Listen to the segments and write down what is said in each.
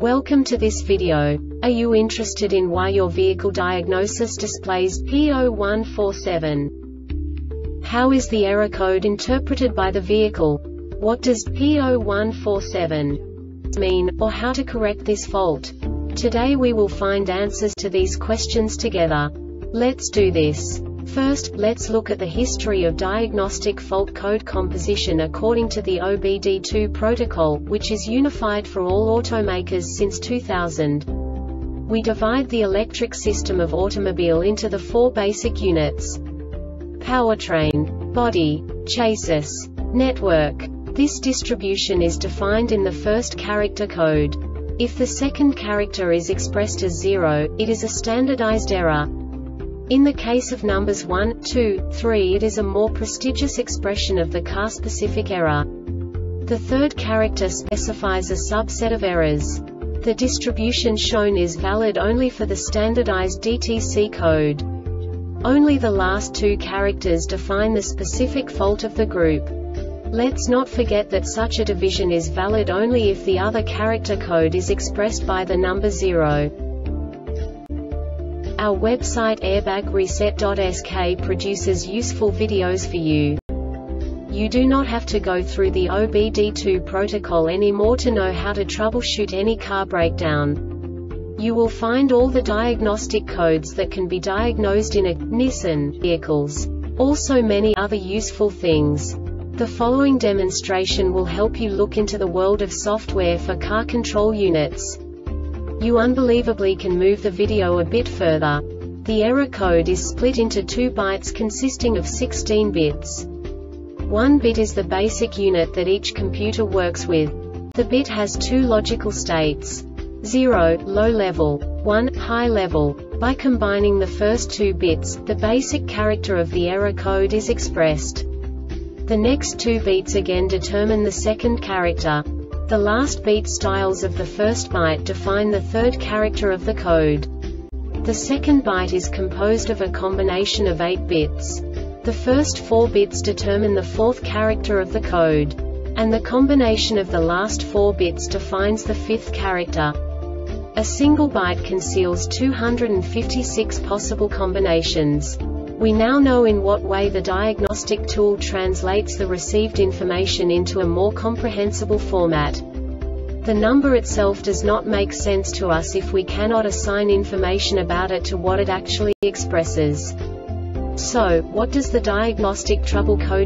Welcome to this video. Are you interested in why your vehicle diagnosis displays P0147? How is the error code interpreted by the vehicle? What does P0147 mean, or how to correct this fault? Today we will find answers to these questions together. Let's do this. First, let's look at the history of diagnostic fault code composition according to the OBD2 protocol, which is unified for all automakers since 2000. We divide the electric system of automobile into the four basic units: powertrain, body, chassis, network. This distribution is defined in the first character code. If the second character is expressed as 0, it is a standardized error. In the case of numbers 1, 2, 3, it is a more prestigious expression of the car-specific error. The third character specifies a subset of errors. The distribution shown is valid only for the standardized DTC code. Only the last two characters define the specific fault of the group. Let's not forget that such a division is valid only if the other character code is expressed by the number 0. Our website airbagreset.sk produces useful videos for you. You do not have to go through the OBD2 protocol anymore to know how to troubleshoot any car breakdown. You will find all the diagnostic codes that can be diagnosed in a Nissan vehicles. Also many other useful things. The following demonstration will help you look into the world of software for car control units. You unbelievably can move the video a bit further. The error code is split into 2 bytes consisting of 16 bits. 1 bit is the basic unit that each computer works with. The bit has 2 logical states: 0, low level, 1, high level. By combining the first 2 bits, the basic character of the error code is expressed. The next 2 beats again determine the second character. The last beat styles of the first byte define the third character of the code. The second byte is composed of a combination of 8 bits. The first 4 bits determine the fourth character of the code. And the combination of the last 4 bits defines the fifth character. A single byte conceals 256 possible combinations. We now know in what way the diagnostic tool translates the received information into a more comprehensible format. The number itself does not make sense to us if we cannot assign information about it to what it actually expresses. So, what does the diagnostic trouble code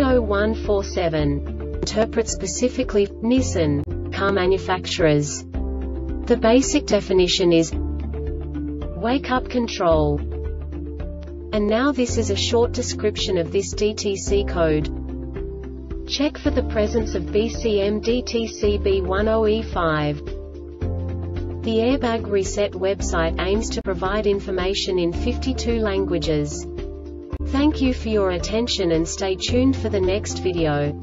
P0147 interpret specifically for Nissan car manufacturers? The basic definition is wake-up control. And now this is a short description of this DTC code. Check for the presence of BCM DTC B10E5. The Airbag Reset website aims to provide information in 52 languages. Thank you for your attention and stay tuned for the next video.